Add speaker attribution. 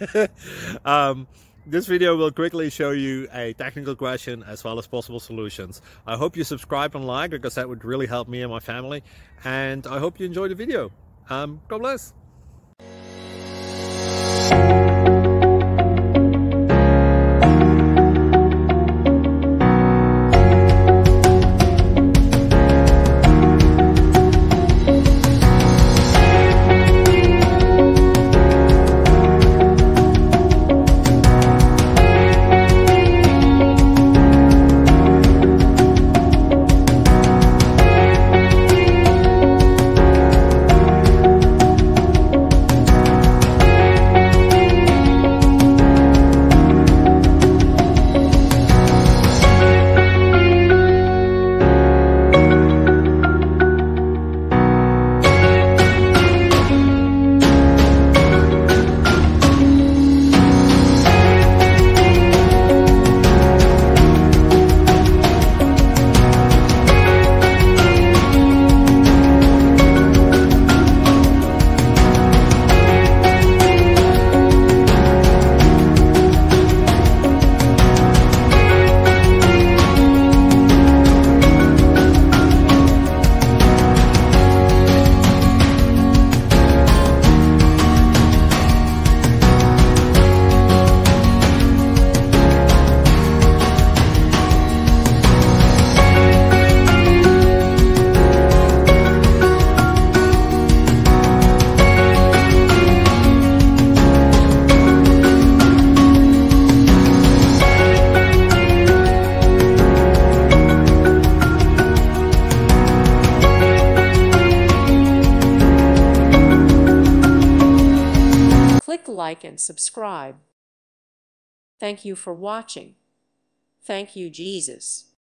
Speaker 1: This video will quickly show you a technical question as well as possible solutions. I hope you subscribe and like, because that would really help me and my family. And I hope you enjoy the video. God bless.
Speaker 2: Click like and subscribe. Thank you for watching. Thank you, Jesus.